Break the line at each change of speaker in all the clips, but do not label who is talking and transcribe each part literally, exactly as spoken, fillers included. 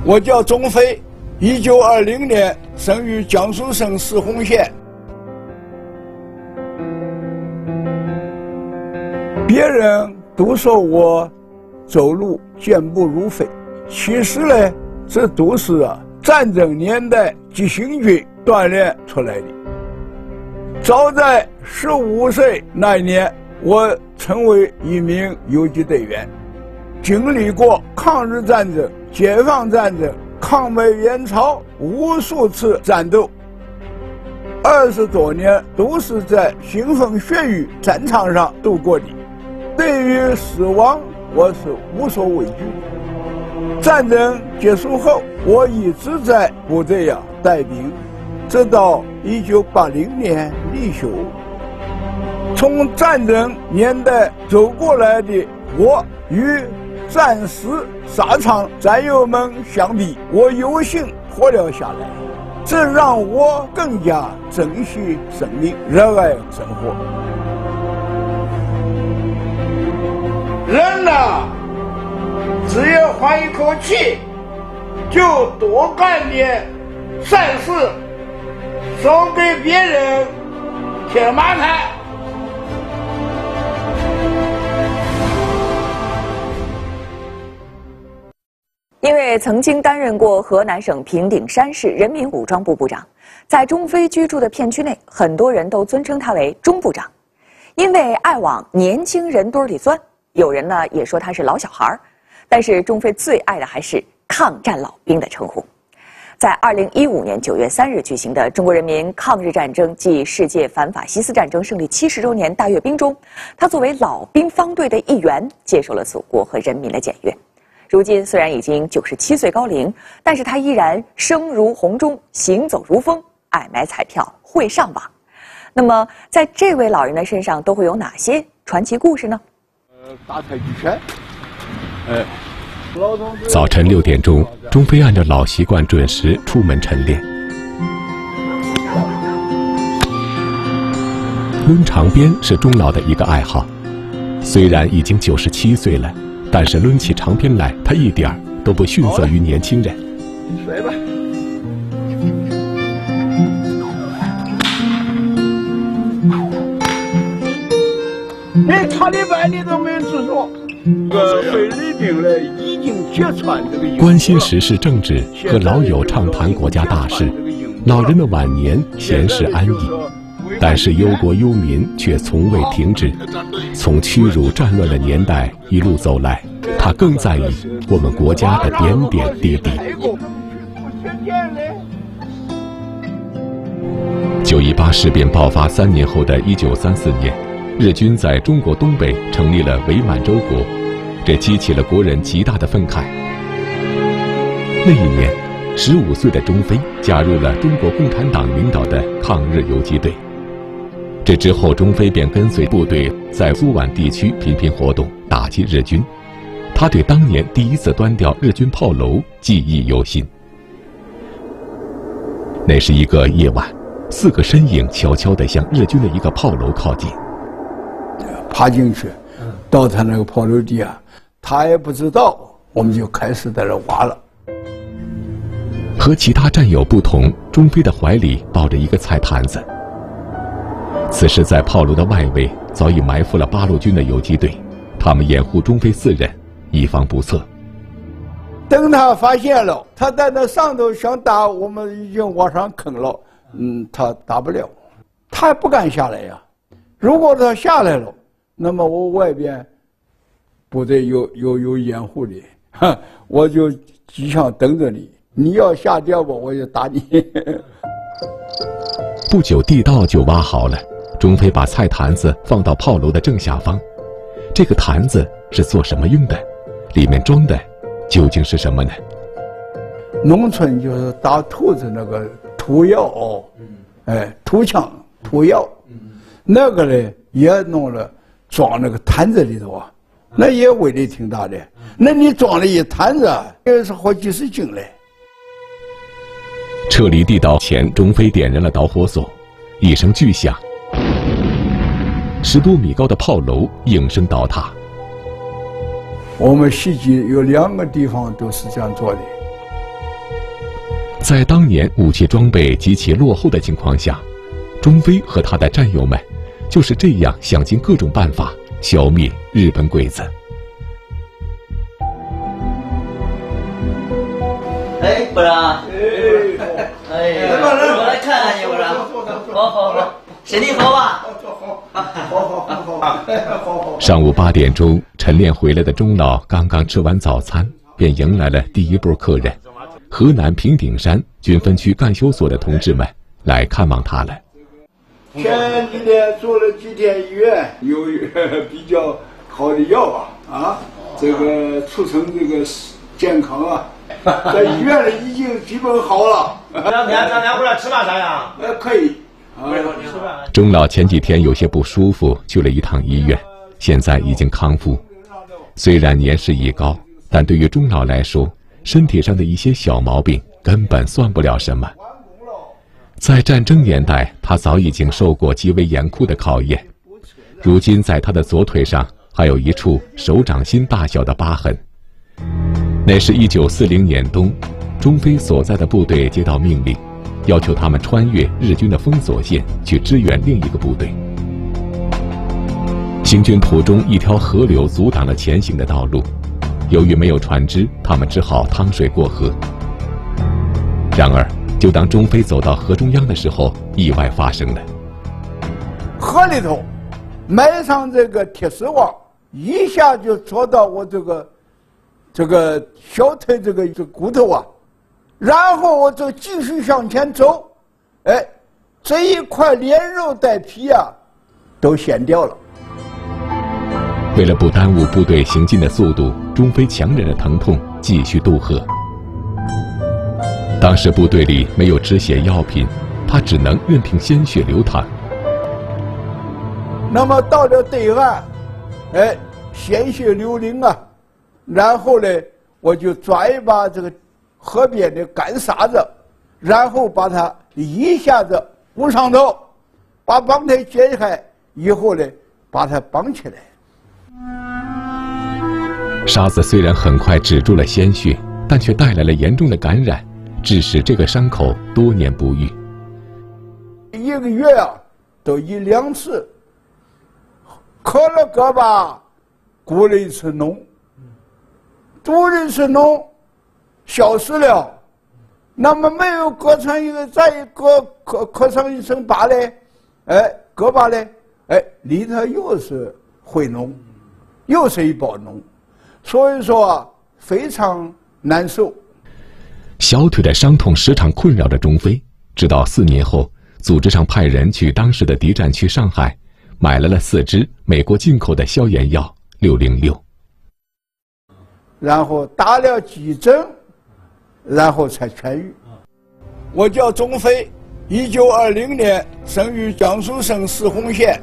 我叫钟飞，一九二零年生于江苏省石洪县。别人都说我走路健步如飞，其实呢，这都是啊战争年代急行军锻炼出来的。早在十五岁那年，我成为一名游击队员，经历过抗日战争、解放战争、抗美援朝无数次战斗，二十多年都是在腥风血雨战场上度过的。对于死亡，我是无所畏惧。战争结束后，我一直在部队呀带兵，直到一九八零年离休。从战争年代走过来的我，与战死沙场战友们相比，我有幸活了下来，这让我更加珍惜生命，热爱生活。人呐，只要换一口气，就多干点善事，少给别人添麻烦。
因为曾经担任过河南省平顶山市人民武装部部长，在钟飞居住的片区内，很多人都尊称他为钟部长。因为爱往年轻人堆里钻，有人呢也说他是老小孩儿，但是钟飞最爱的还是抗战老兵的称呼。在二零一五年九月三日举行的中国人民抗日战争暨世界反法西斯战争胜利七十周年大阅兵中，他作为老兵方队的一员，接受了祖国和人民的检阅。如今虽然已经九十七岁高龄，但是他依然声如洪钟，行走如风，爱买彩票，会上网。那么，在这位老人的身上都会有哪些传奇故事呢？
呃，打太极拳。呃，
早晨六点钟，钟飞按照老习惯准时出门晨练。抡长鞭是钟老的一个爱好，虽然已经九十七岁了。但是抡起长鞭来，他一点儿都不逊色于年轻人。
睡吧。连塔利班你都没有制作，这个菲律宾呢已经揭穿这个。
关心时事政治，和老友畅谈国家大事，老人的晚年闲适安逸。但是忧国忧民却从未停止，从屈辱战乱的年代一路走来，他更在意我们国家的点点滴滴。九一八事变爆发三年后的一九三四年，日军在中国东北成立了伪满洲国，这激起了国人极大的愤慨。那一年，十五岁的钟飞加入了中国共产党领导的抗日游击队。这之后，钟飞便跟随部队在苏皖地区频频活动，打击日军。他对当年第一次端掉日军炮楼记忆犹新。那是一个夜晚，四个身影悄悄地向日军的一个炮楼靠近。
爬进去，到他那个炮楼底下，他也不知道，我们就开始在那挖了。
和其他战友不同，钟飞的怀里抱着一个菜坛子。此时，在炮楼的外围早已埋伏了八路军的游击队，他们掩护钟飞四人，以防不测。
等他发现了，他在那上头想打，我们已经往上坑了，嗯，他打不了，他也不敢下来呀。如果他下来了，那么我外边部队有有有掩护的，哈，我就机枪等着你，你要下掉吧，我就打你。
不久，地道就挖好了。钟飞把菜坛子放到炮楼的正下方，这个坛子是做什么用的？里面装的究竟是什么呢？
农村就是打兔子那个涂药哦，哎，涂枪涂药，那个呢也弄了装那个坛子里头啊，那也威力挺大的。那你装了一坛子，也是好几十斤嘞。
撤离地道前，钟飞点燃了导火索，一声巨响。十多米高的炮楼应声倒塌。
我们袭击有两个地方都是这样做的，
在当年武器装备极其落后的情况下，钟飞和他的战友们就是这样想尽各种办法消灭日本鬼子。
哎，部长，哎，我来看看你，部长。好好好，身体好吧？好好好好。
上午八点钟，晨练回来的钟老刚刚吃完早餐，便迎来了第一波客人——河南平顶山军分区干休所的同志们来看望他了。
前几天做了几天医院，有比较好的药啊，啊，这个促成这个健康啊。在医院里已经基本好了。
两天咱俩回来吃饭咋样？
呃，可以。啊，
钟老前几天有些不舒服，去了一趟医院，现在已经康复。虽然年事已高，但对于钟老来说，身体上的一些小毛病根本算不了什么。在战争年代，他早已经受过极为严酷的考验。如今，在他的左腿上还有一处手掌心大小的疤痕。那是一九四零年冬，钟飞所在的部队接到命令，要求他们穿越日军的封锁线去支援另一个部队。行军途中，一条河流阻挡了前行的道路，由于没有船只，他们只好趟水过河。然而，就当钟飞走到河中央的时候，意外发生了。
河里头埋上这个铁丝网，一下就戳到我这个这个小腿这个这骨头啊，然后我就继续向前走，哎，这一块连肉带皮啊都掀掉了。
为了不耽误部队行进的速度，钟飞强忍着疼痛继续渡河。当时部队里没有止血药品，他只能任凭鲜血流淌。
那么到了对岸，哎，鲜血流淋啊，然后呢，我就抓一把这个河边的干沙子，然后把它一下子捂上头，把绑带解开以后呢，把它绑起来。
沙子虽然很快止住了鲜血，但却带来了严重的感染，致使这个伤口多年不愈。
一个月啊，都一两次，磕了胳膊，鼓了一次脓，堵了一次脓，消失了。那么没有割成一个，再割磕磕成一层疤嘞，哎，胳膊嘞，哎，里头又是会脓，又是一包脓，所以说啊，非常难受。
小腿的伤痛时常困扰着钟飞，直到四年后，组织上派人去当时的敌占区上海，买来了四支美国进口的消炎药六零六，
然后打了几针，然后才痊愈。我叫钟飞，一九二零年生于江苏省泗洪县。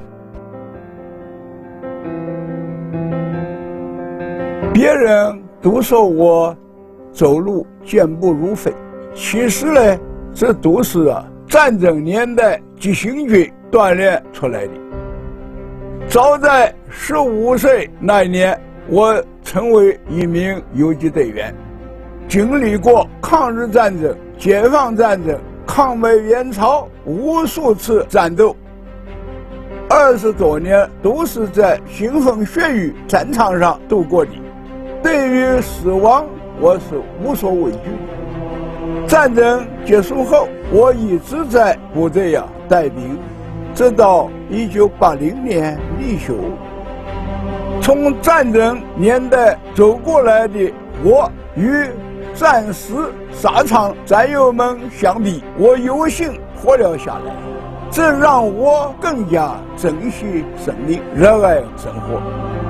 别人都说我走路健步如飞，其实呢，这都是啊战争年代急行军锻炼出来的。早在十五岁那年，我成为一名游击队员，经历过抗日战争、解放战争、抗美援朝无数次战斗，二十多年都是在腥风血雨战场上度过的。对于死亡，我是无所畏惧。战争结束后，我一直在部队呀带兵，直到一九八零年离休。从战争年代走过来的我，与战死沙场战友们相比，我有幸活了下来，这让我更加珍惜生命，热爱生活。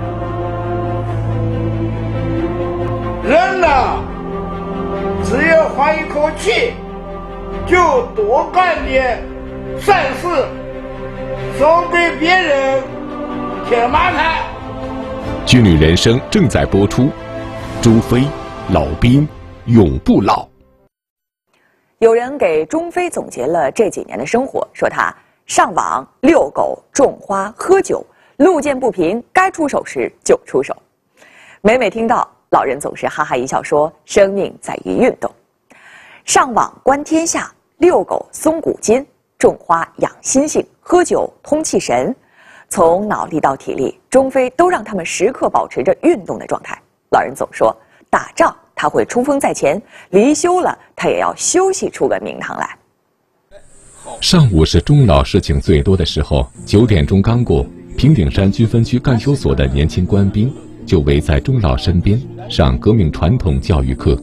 人呐，只要换一口气，就多干点善事，少给别人添麻烦。
军旅人生正在播出，钟飞，老兵永不老。
有人给钟飞总结了这几年的生活，说他上网、遛狗、种花、喝酒，路见不平，该出手时就出手。每每听到，老人总是哈哈一笑说：“生命在于运动。” 上网观天下，遛狗松骨筋，种花养心性，喝酒通气神。从脑力到体力，钟飞都让他们时刻保持着运动的状态。老人总说，打仗他会冲锋在前，离休了他也要休息出个名堂来。
上午是钟老事情最多的时候，九点钟刚过，平顶山军分区干休所的年轻官兵就围在钟老身边上革命传统教育课。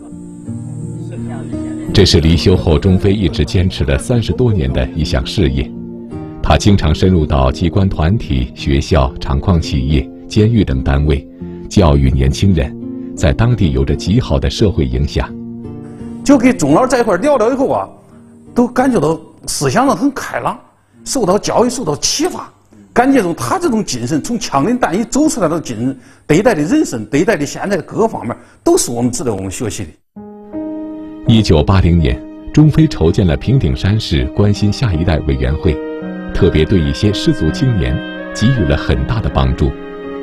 这是离休后钟飞一直坚持了三十多年的一项事业。他经常深入到机关团体、学校、厂矿企业、监狱等单位，教育年轻人，在当地有着极好的社会影响。
就跟钟老在一块聊聊以后啊，都感觉到思想上很开朗，受到教育，受到启发，感觉中他这种精神，从枪林弹雨走出来的精神，对待的人生，对待的现在的各个方面，都是我们值得我们学习的。
一九八零年，钟飞筹建了平顶山市关心下一代委员会，特别对一些失足青年给予了很大的帮助。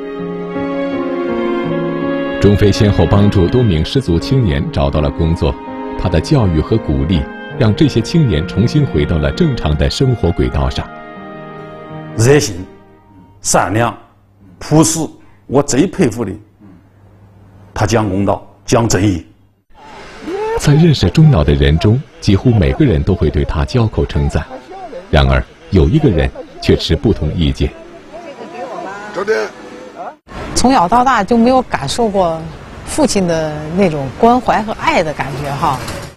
钟飞先后帮助多名失足青年找到了工作，他的教育和鼓励让这些青年重新回到了正常的生活轨道上。
热心、善良、朴实，我最佩服的，他讲公道，讲正义。
在认识钟老的人中，几乎每个人都会对他交口称赞。然而，有一个人却持不同意见。
周天，
从小到大就没有感受过父亲的那种关怀和爱的感觉哈。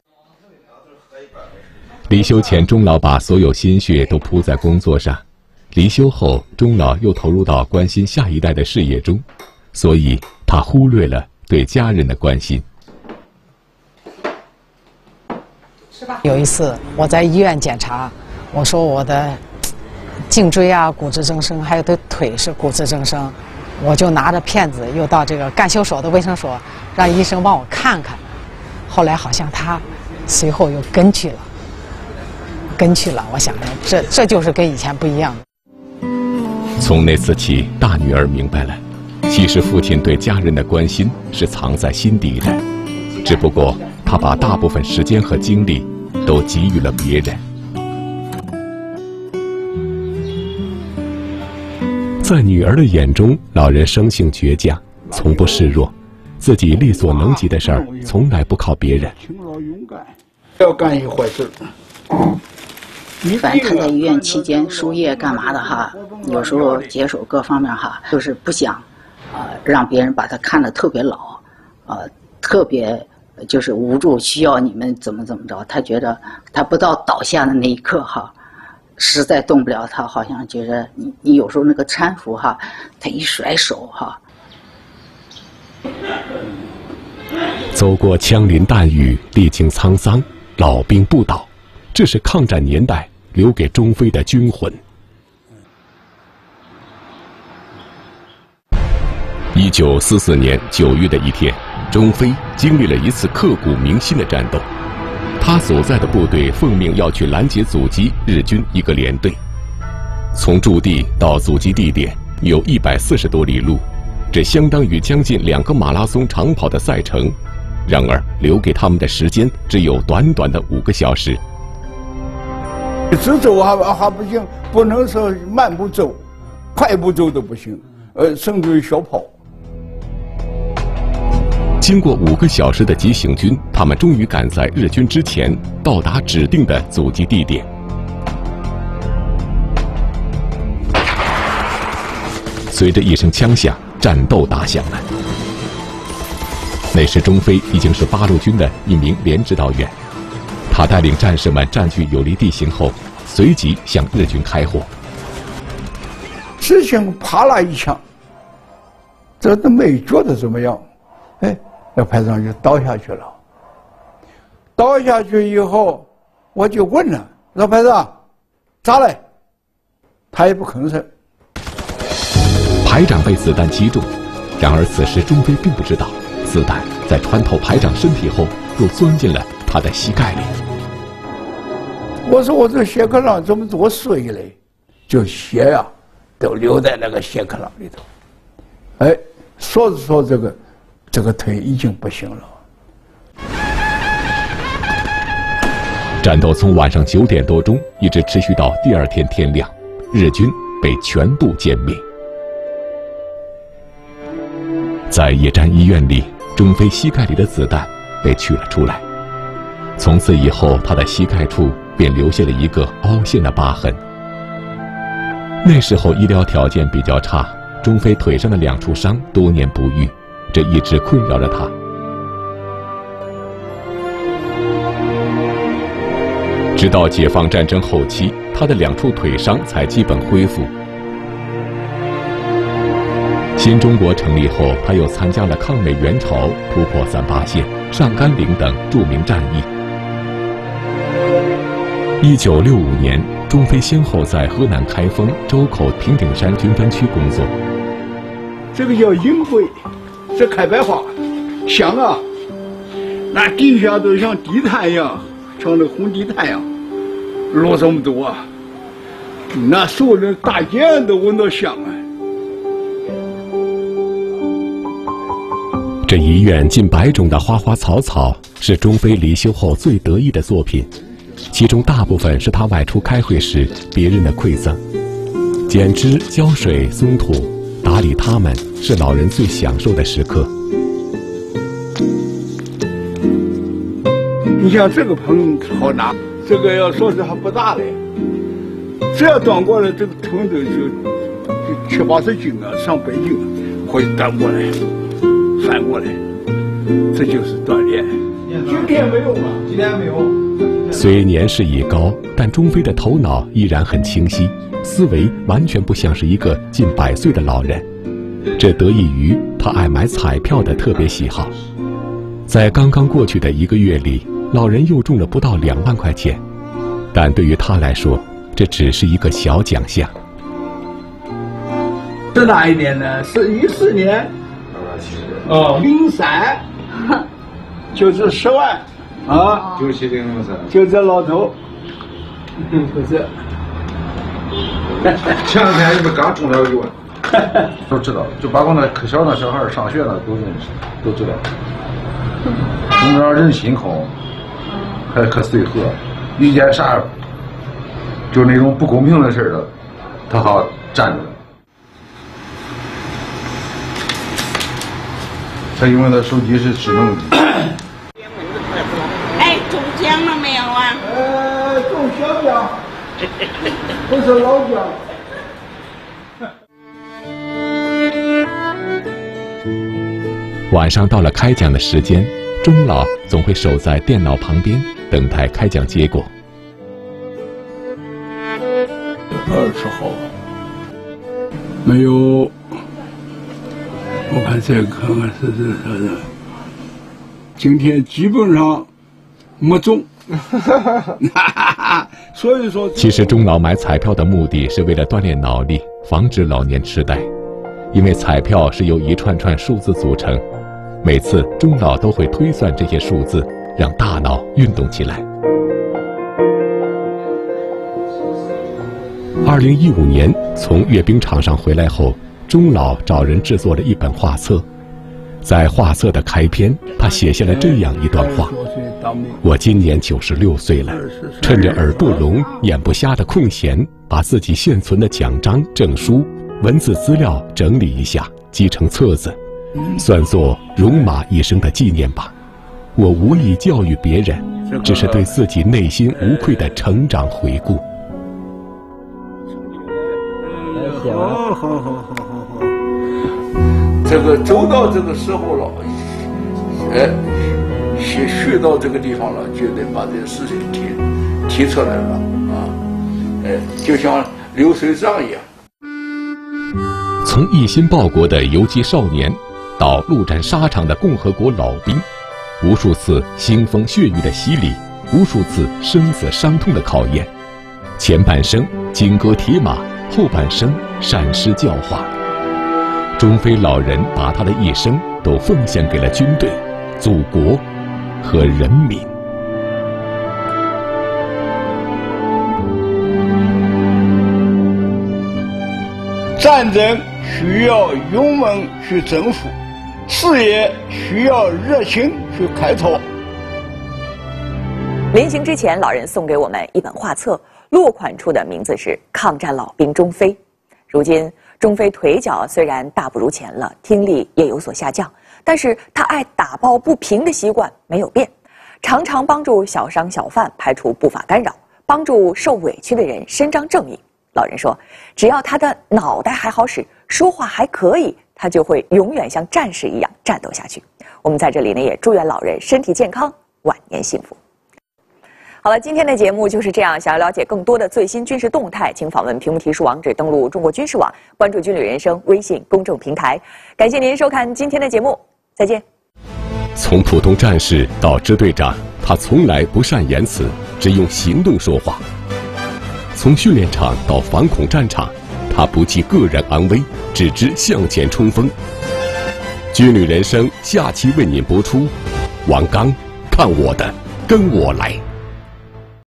离休前，钟老把所有心血都扑在工作上；离休后，钟老又投入到关心下一代的事业中，所以他忽略了对家人的关心。
有一次我在医院检查，我说我的颈椎啊骨质增生，还有的腿是骨质增生，我就拿着片子又到这个干休所的卫生所，让医生帮我看看。后来好像他随后又跟去了，跟去了。我想着这这就是跟以前不一样的。
从那次起，大女儿明白了，其实父亲对家人的关心是藏在心底的，只不过他把大部分时间和精力都给予了别人。在女儿的眼中，老人生性倔强，从不示弱，自己力所能及的事儿从来不靠别人。
勤劳勇敢，不要干一坏事。
反正他在医院期间输液干嘛的哈，有时候解手各方面哈，就是不想啊、呃、让别人把他看得特别老，啊、呃、特别就是无助，需要你们怎么怎么着。他觉得他不到倒下的那一刻哈，实在动不了，他好像觉得你你有时候那个搀扶哈，他一甩手哈。
走过枪林弹雨，历经沧桑，老兵不倒，这是抗战年代留给钟飞的军魂。一九四四年九月的一天，钟飞经历了一次刻骨铭心的战斗。他所在的部队奉命要去拦截阻击日军一个连队，从驻地到阻击地点有一百四十多里路，这相当于将近两个马拉松长跑的赛程。然而，留给他们的时间只有短短的五个小时。
直走还还不行，不能说慢步走，快步走都不行，呃，甚至于小跑。
经过五个小时的急行军，他们终于赶在日军之前到达指定的阻击地点。随着一声枪响，战斗打响了。那时钟飞已经是八路军的一名连指导员，他带领战士们占据有利地形后，随即向日军开火。
之前啪啦一枪，这都没觉得怎么样，哎，那排长就倒下去了。倒下去以后，我就问了老排长，咋了？他也不吭声。
排长被子弹击中，然而此时钟飞并不知道，子弹在穿透排长身体后，又钻进了他的膝盖里。
我说我这血壳囊怎么多碎嘞？就血呀、啊，都留在那个血壳囊里头。哎，说着说这个，这个腿已经不行了。
战斗从晚上九点多钟一直持续到第二天天亮，日军被全部歼灭。在野战医院里，钟飞膝盖里的子弹被取了出来，从此以后，他的膝盖处便留下了一个凹陷的疤痕。那时候医疗条件比较差，钟飞腿上的两处伤多年不愈，这一直困扰着他。直到解放战争后期，他的两处腿伤才基本恢复。新中国成立后，他又参加了抗美援朝、突破三八线、上甘岭等著名战役。一九六五年，钟飞先后在河南开封、周口、平顶山军分区工作。
这个叫鹰灰，这开白花，香啊！那底下都像地毯一样，像那红地毯一样，落这么多，那所有的大街都闻到香啊！
这一院近百种的花花草草，是钟飞离休后最得意的作品。其中大部分是他外出开会时别人的馈赠，剪枝、浇水、松土、打理它们，是老人最享受的时刻。
你像这个盆好拿，这个要说是还不大嘞，这要端过来，这个盆子就就七八十斤啊，上百斤啊，会端过来，翻过来，这就是锻炼。今天没有啊，今天没有。
虽年事已高，但钟飞的头脑依然很清晰，思维完全不像是一个近百岁的老人。这得益于他爱买彩票的特别喜好。在刚刚过去的一个月里，老人又中了不到两万块钱，但对于他来说，这只是一个小奖项。
是哪一年呢？是一四年。哦，零三，就是十万。啊，
九七零零三，
就这老头，嗯，不是。
前两天你们刚中了一万，都知道，就把我那可小那小孩上学了都认识，都知道。中间人心好，还可随和，遇见啥，就那种不公平的事了，他好站着。他因为他手机是智能机。
中奖了没有啊？
呃，中小奖，不是老奖。
晚上到了开奖的时间，钟老总会守在电脑旁边等待开奖结果。
二十号没有，我看这个看看是是是是，今天基本上。没中，所以说，
其实钟老买彩票的目的是为了锻炼脑力，防止老年痴呆。因为彩票是由一串串数字组成，每次钟老都会推算这些数字，让大脑运动起来。二零一五年从阅兵场上回来后，钟老找人制作了一本画册。在画册的开篇，他写下了这样一段话：我今年九十六岁了，趁着耳不聋、眼不瞎的空闲，把自己现存的奖章、证书、文字资料整理一下，集成册子，算作戎马一生的纪念吧。我无意教育别人，只是对自己内心无愧的成长回顾。
好好好好好好。这个走到这个时候了，哎，学学到这个地方了，就得把这个事情提提出来了啊，哎，就像流水账一样。
从一心报国的游击少年，到陆战沙场的共和国老兵，无数次腥风血雨的洗礼，无数次生死伤痛的考验。前半生金戈铁马，后半生善施教化。钟飞老人把他的一生都奉献给了军队、祖国和人民。
战争需要勇猛去征服，事业需要热情去开拓。
临行之前，老人送给我们一本画册，落款处的名字是“抗战老兵钟飞”。如今，钟飞腿脚虽然大不如前了，听力也有所下降，但是他爱打抱不平的习惯没有变，常常帮助小商小贩排除不法干扰，帮助受委屈的人伸张正义。老人说，只要他的脑袋还好使，说话还可以，他就会永远像战士一样战斗下去。我们在这里呢，也祝愿老人身体健康，晚年幸福。好了，今天的节目就是这样。想要了解更多的最新军事动态，请访问屏幕提示网址，登录中国军事网，关注“军旅人生”微信公众平台。感谢您收看今天的节目，再见。
从普通战士到支队长，他从来不善言辞，只用行动说话。从训练场到反恐战场，他不计个人安危，只知向前冲锋。军旅人生下期为您播出，王刚，看我的，跟我来。